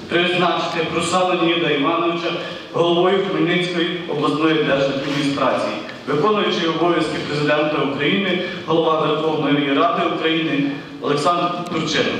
призначити Прусала Леоніда Івановича головою Хмельницької обласної держадміністрації, виконуючий обов'язки Президента України, голова Верховної Ради України Олександр Турчинов.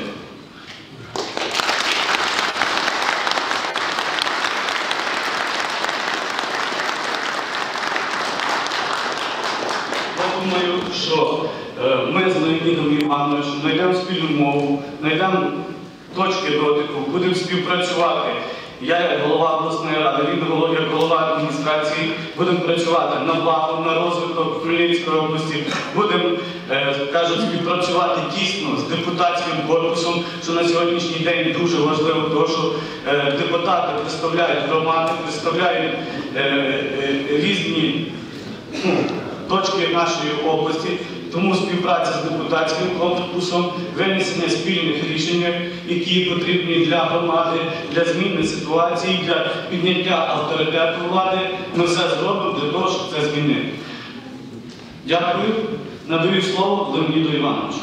Я думаю, що ми з Леонідом Івановичем знайдемо спільну мову, знайдемо точки дотику, будемо співпрацювати. Я, як голова обласної ради, він, як голова адміністрації, будемо працювати на благо, на розвиток Хмельницької області, будемо, кажуть, співпрацювати тісно з депутатським корпусом, що на сьогоднішній день дуже важливо, тому що депутати представляють громади, представляють різні точки нашої області. Тому співпраця з депутатським корпусом, винесення спільних рішень, які потрібні для громади, для зміни ситуації, для підняття авторитету влади, ми все зробимо для того, щоб це змінити. Дякую. Надаю слово Леоніду Івановичу.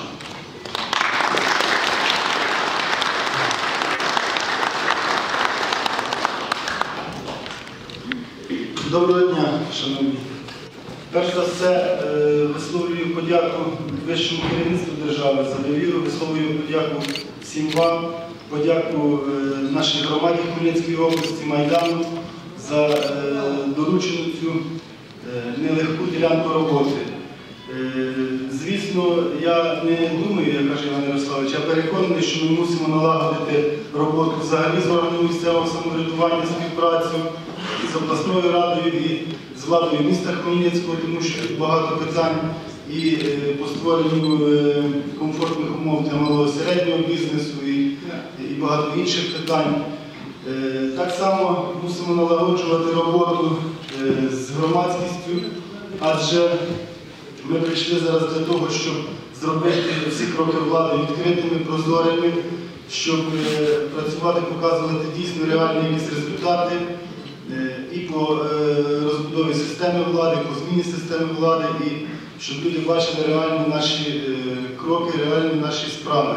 Доброго дня, шановні. Перш за все, висловлюю подяку вищому керівництву держави за довіру, висловлюю подяку всім вам, подяку нашій громаді Хмельницької області, Майдану, за доручену цю нелегку ділянку роботи. Звісно, я не думаю, як каже Іван Ярославович, я переконаний, що ми мусимо налагодити роботу взагалі з органами місцевого самоврядування, співпрацю з обласною радою і з владою міста Хмельницького, тому що тут багато питань і по створенню комфортних умов для малого і середнього бізнесу і багато інших питань. Так само мусимо налагоджувати роботу з громадськістю, адже ми прийшли зараз для того, щоб зробити всі кроки влади відкритими, прозорими, щоб працювати, показувати дійсно реальні якісь результати і по розбудові системи влади, по зміні системи влади, і щоб люди бачили реальні наші кроки, реальні наші справи.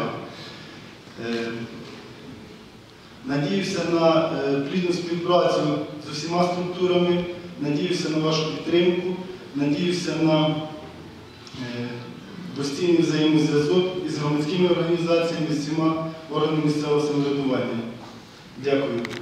Надіюся на плідну співпрацю з усіма структурами, надіюся на вашу підтримку, надіюся на постійний взаємозв'язок із громадськими організаціями, з всіма органами місцевого самоврядування. Дякую.